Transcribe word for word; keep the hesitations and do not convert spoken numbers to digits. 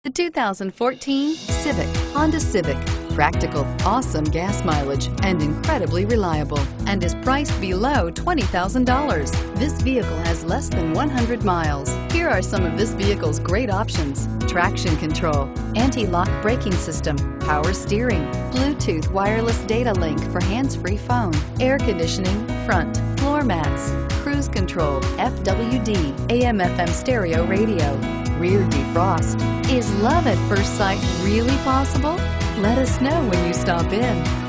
The two thousand fourteen Civic, Honda Civic. Practical, awesome gas mileage, and incredibly reliable, and is priced below twenty thousand dollars. This vehicle has less than one hundred miles. Here are some of this vehicle's great options: traction control, anti-lock braking system, power steering, Bluetooth wireless data link for hands-free phone, air conditioning, front, floor mats, cruise control, F W D, A M F M stereo radio, rear defrost. Is love at first sight really possible? Let us know when you stop in.